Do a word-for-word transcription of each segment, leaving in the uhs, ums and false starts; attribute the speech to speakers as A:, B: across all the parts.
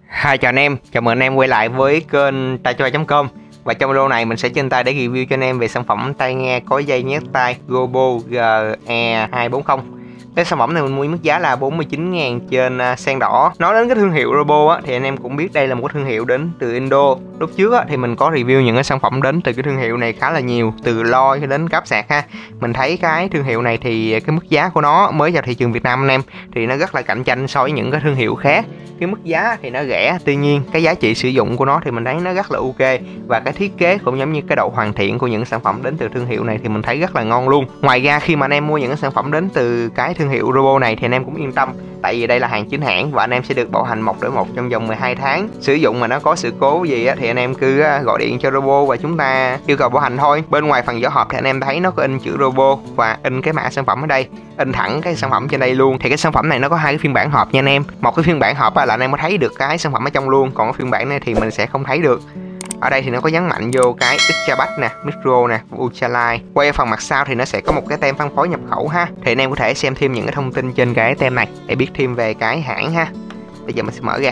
A: Hi chào anh em, chào mừng anh em quay lại với kênh tai choi chấm com. Và trong video này mình sẽ trên tay để review cho anh em về sản phẩm tai nghe có dây nhét tai Robo G E hai bốn không. Cái sản phẩm này mình mua mức giá là bốn mươi chín ngàn trên sen đỏ. Nói đến cái thương hiệu Robo á, thì anh em cũng biết đây là một cái thương hiệu đến từ Indo. Lúc trước á, thì mình có review những cái sản phẩm đến từ cái thương hiệu này khá là nhiều, từ loa cho đến cáp sạc ha. Mình thấy cái thương hiệu này thì cái mức giá của nó mới vào thị trường Việt Nam anh em thì nó rất là cạnh tranh so với những cái thương hiệu khác. Cái mức giá thì nó rẻ, tuy nhiên cái giá trị sử dụng của nó thì mình thấy nó rất là ok, và cái thiết kế cũng giống như cái độ hoàn thiện của những sản phẩm đến từ thương hiệu này thì mình thấy rất là ngon luôn. Ngoài ra khi mà anh em mua những cái sản phẩm đến từ cái thương hiệu Robo này thì anh em cũng yên tâm, tại vì đây là hàng chính hãng và anh em sẽ được bảo hành một đổi một trong vòng mười hai tháng. Sử dụng mà nó có sự cố gì á, thì anh em cứ gọi điện cho Robo và chúng ta yêu cầu bảo hành thôi. Bên ngoài phần vỏ hộp thì anh em thấy nó có in chữ Robo và in cái mã sản phẩm ở đây, in thẳng cái sản phẩm trên đây luôn. Thì cái sản phẩm này nó có hai cái phiên bản hộp nha anh em. Một cái phiên bản hộp là anh em có thấy được cái sản phẩm ở trong luôn, còn cái phiên bản này thì mình sẽ không thấy được. Ở đây thì nó có nhấn mạnh vô cái Extra Bass nè, Micro nè, Ultralight. Quay ở phần mặt sau thì nó sẽ có một cái tem phân phối nhập khẩu ha. Thì anh em có thể xem thêm những cái thông tin trên cái tem này để biết thêm về cái hãng ha. Bây giờ mình sẽ mở ra.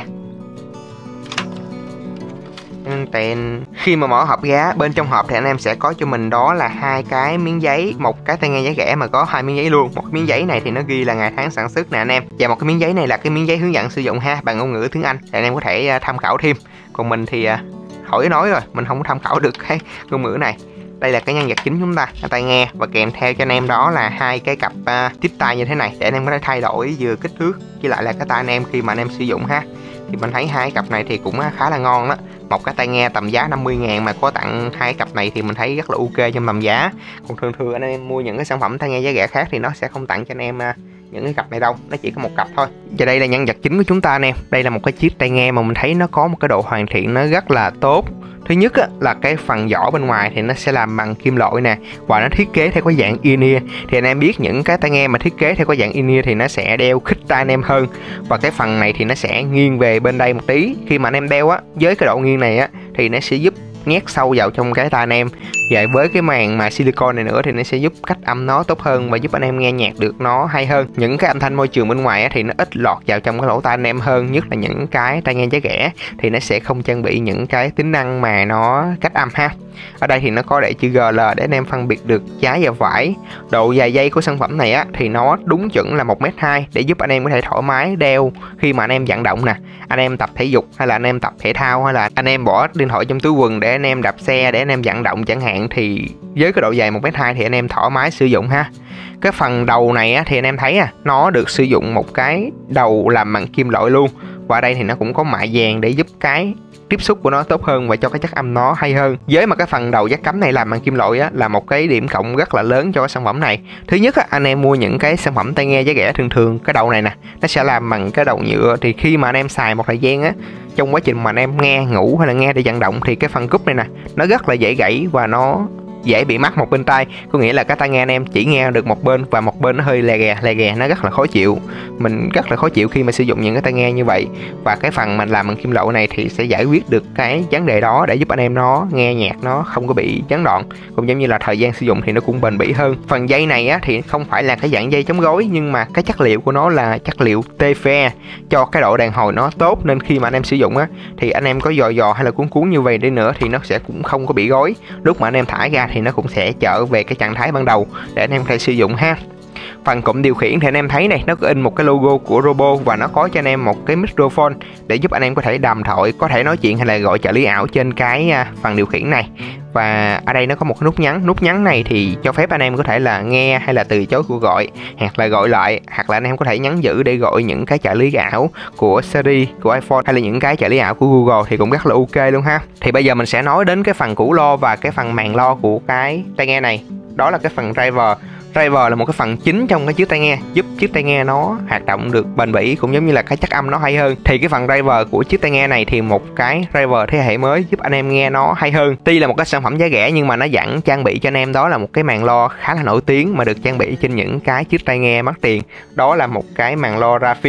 A: Tiền. Khi mà mở hộp giá, bên trong hộp thì anh em sẽ có cho mình đó là hai cái miếng giấy, một cái tai nghe giá rẻ mà có hai miếng giấy luôn. Một cái miếng giấy này thì nó ghi là ngày tháng sản xuất nè anh em, và một cái miếng giấy này là cái miếng giấy hướng dẫn sử dụng ha, bằng ngôn ngữ tiếng Anh, thì anh em có thể tham khảo thêm. Còn mình thì hỏi nói rồi, mình không tham khảo được cái ngôn ngữ này. Đây là cái nhân vật chính chúng ta, là tai nghe, và kèm theo cho anh em đó là hai cái cặp uh, tiếp tai như thế này để anh em có thể thay đổi vừa kích thước với lại là cái tai anh em khi mà anh em sử dụng ha. Thì mình thấy hai cặp này thì cũng khá là ngon đó. Một cái tai nghe tầm giá năm mươi ngàn mà có tặng hai cặp này thì mình thấy rất là ok trong tầm giá. Còn thường thường anh em mua những cái sản phẩm tai nghe giá rẻ khác thì nó sẽ không tặng cho anh em những cái cặp này đâu, nó chỉ có một cặp thôi. Và đây là nhân vật chính của chúng ta anh em. Đây là một cái chiếc tai nghe mà mình thấy nó có một cái độ hoàn thiện nó rất là tốt. Thứ nhất á, là cái phần vỏ bên ngoài thì nó sẽ làm bằng kim loại nè, và nó thiết kế theo cái dạng in-ear. Thì anh em biết những cái tai nghe mà thiết kế theo cái dạng in-ear thì nó sẽ đeo khít tai anh em hơn, và cái phần này thì nó sẽ nghiêng về bên đây một tí. Khi mà anh em đeo á, với cái độ nghiêng này á thì nó sẽ giúp nhét sâu vào trong cái tai anh em. Và với cái màng mà silicone này nữa thì nó sẽ giúp cách âm nó tốt hơn và giúp anh em nghe nhạc được nó hay hơn. Những cái âm thanh môi trường bên ngoài á, thì nó ít lọt vào trong cái lỗ tai anh em hơn, nhất là những cái tai nghe giá rẻ thì nó sẽ không trang bị những cái tính năng mà nó cách âm ha. Ở đây thì nó có để chữ giê lờ để anh em phân biệt được trái và phải. Độ dài dây của sản phẩm này á thì nó đúng chuẩn là một mét hai để giúp anh em có thể thoải mái đeo khi mà anh em vận động nè, anh em tập thể dục hay là anh em tập thể thao, hay là anh em bỏ điện thoại trong túi quần để anh em đạp xe để anh em vận động chẳng hạn, thì với cái độ dài một mét hai thì anh em thoải mái sử dụng ha. Cái phần đầu này á, thì anh em thấy à, nó được sử dụng một cái đầu làm bằng kim loại luôn, và đây thì nó cũng có mạ vàng để giúp cái tiếp xúc của nó tốt hơn và cho cái chất âm nó hay hơn. Với mà cái phần đầu jack cắm này làm bằng kim loại á, là một cái điểm cộng rất là lớn cho cái sản phẩm này. Thứ nhất á, anh em mua những cái sản phẩm tai nghe giá rẻ thường thường cái đầu này nè nó sẽ làm bằng cái đầu nhựa, thì khi mà anh em xài một thời gian á, trong quá trình mà anh em nghe ngủ hay là nghe để vận động thì cái phần cúp này nè nó rất là dễ gãy và nó dễ bị mắc một bên tai. Có nghĩa là cái tai nghe anh em chỉ nghe được một bên và một bên nó hơi lè ghè lè ghè, nó rất là khó chịu. Mình rất là khó chịu khi mà sử dụng những cái tai nghe như vậy, và cái phần mình làm bằng kim loại này thì sẽ giải quyết được cái vấn đề đó để giúp anh em nó nghe nhạc nó không có bị gián đoạn, cũng giống như là thời gian sử dụng thì nó cũng bền bỉ hơn. Phần dây này á, thì không phải là cái dạng dây chống gối, nhưng mà cái chất liệu của nó là chất liệu tê phe cho cái độ đàn hồi nó tốt, nên khi mà anh em sử dụng á thì anh em có dò dò hay là cuốn cuốn như vậy đi nữa thì nó sẽ cũng không có bị gối. Lúc mà anh em thả ra thì nó cũng sẽ trở về cái trạng thái ban đầu để anh em có thể sử dụng ha. Phần cụm điều khiển thì anh em thấy này, nó có in một cái logo của Robo và nó có cho anh em một cái microphone để giúp anh em có thể đàm thoại, có thể nói chuyện hay là gọi trợ lý ảo trên cái phần điều khiển này. Và ở đây nó có một cái nút nhấn. Nút nhấn này thì cho phép anh em có thể là nghe hay là từ chối cuộc gọi, hoặc là gọi lại, hoặc là anh em có thể nhấn giữ để gọi những cái trợ lý ảo của Siri, của iPhone, hay là những cái trợ lý ảo của Google thì cũng rất là ok luôn ha. Thì bây giờ mình sẽ nói đến cái phần củ lo và cái phần màng lo của cái tai nghe này. Đó là cái phần driver. Driver là một cái phần chính trong cái chiếc tai nghe, giúp chiếc tai nghe nó hoạt động được bền bỉ, cũng giống như là cái chất âm nó hay hơn. Thì cái phần driver của chiếc tai nghe này thì một cái driver thế hệ mới giúp anh em nghe nó hay hơn. Tuy là một cái sản phẩm giá rẻ nhưng mà nó vẫn trang bị cho anh em đó là một cái màng lo khá là nổi tiếng mà được trang bị trên những cái chiếc tai nghe mắc tiền. Đó là một cái màng lo Rafin.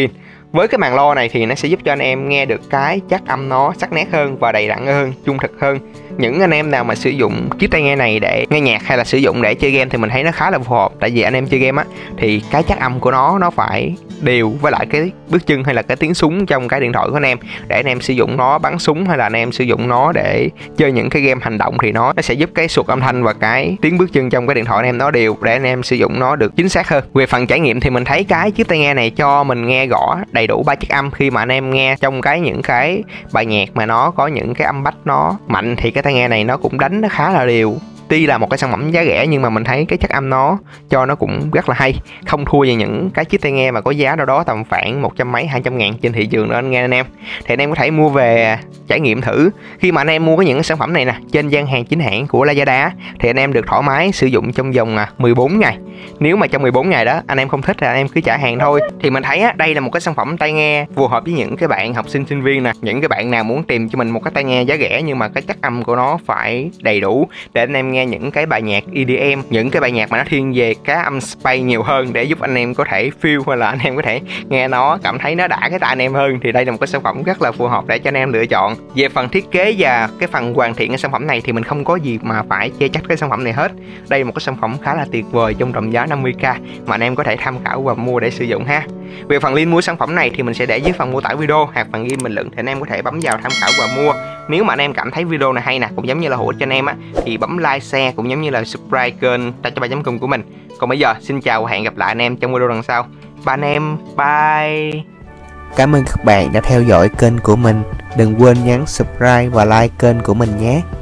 A: Với cái màn lo này thì nó sẽ giúp cho anh em nghe được cái chất âm nó sắc nét hơn và đầy đặn hơn, trung thực hơn. Những anh em nào mà sử dụng chiếc tai nghe này để nghe nhạc hay là sử dụng để chơi game thì mình thấy nó khá là phù hợp. Tại vì anh em chơi game á thì cái chất âm của nó nó phải đều với lại cái bước chân hay là cái tiếng súng trong cái điện thoại của anh em, để anh em sử dụng nó bắn súng hay là anh em sử dụng nó để chơi những cái game hành động thì nó nó sẽ giúp cái suột âm thanh và cái tiếng bước chân trong cái điện thoại anh em nó đều, để anh em sử dụng nó được chính xác hơn. Về phần trải nghiệm thì mình thấy cái chiếc tai nghe này cho mình nghe gõ đầy đủ ba chất âm. Khi mà anh em nghe trong cái những cái bài nhạc mà nó có những cái âm bass nó mạnh thì cái tai nghe này nó cũng đánh nó khá là đều. Tuy là một cái sản phẩm giá rẻ nhưng mà mình thấy cái chất âm nó cho nó cũng rất là hay, không thua về những cái chiếc tai nghe mà có giá đâu đó tầm khoảng một trăm mấy hai trăm ngàn trên thị trường đó anh nghe anh em. Thì anh em có thể mua về trải nghiệm thử. Khi mà anh em mua cái những sản phẩm này nè trên gian hàng chính hãng của Lazada thì anh em được thoải mái sử dụng trong vòng mười bốn ngày. Nếu mà trong mười bốn ngày đó anh em không thích thì anh em cứ trả hàng thôi. Thì mình thấy á, đây là một cái sản phẩm tai nghe phù hợp với những cái bạn học sinh sinh viên nè, những cái bạn nào muốn tìm cho mình một cái tai nghe giá rẻ nhưng mà cái chất âm của nó phải đầy đủ để anh em nghe những cái bài nhạc e đê em, những cái bài nhạc mà nó thiên về cái âm space nhiều hơn, để giúp anh em có thể feel hay là anh em có thể nghe nó cảm thấy nó đã cái tai anh em hơn. Thì đây là một cái sản phẩm rất là phù hợp để cho anh em lựa chọn. Về phần thiết kế và cái phần hoàn thiện cái sản phẩm này thì mình không có gì mà phải chê trách cái sản phẩm này hết. Đây là một cái sản phẩm khá là tuyệt vời trong tầm giá năm mươi k mà anh em có thể tham khảo và mua để sử dụng ha. Về phần link mua sản phẩm này thì mình sẽ để dưới phần mô tả video hoặc phần ghi bình luận, thì anh em có thể bấm vào tham khảo và mua. Nếu mà anh em cảm thấy video này hay nè, cũng giống như là hữu ích cho anh em á, thì bấm like, share cũng giống như là subscribe kênh ta cho ba chấm com của mình. Còn bây giờ xin chào và hẹn gặp lại anh em trong video lần sau. Ba anh em, bye.
B: Cảm ơn các bạn đã theo dõi kênh của mình. Đừng quên nhấn subscribe và like kênh của mình nhé.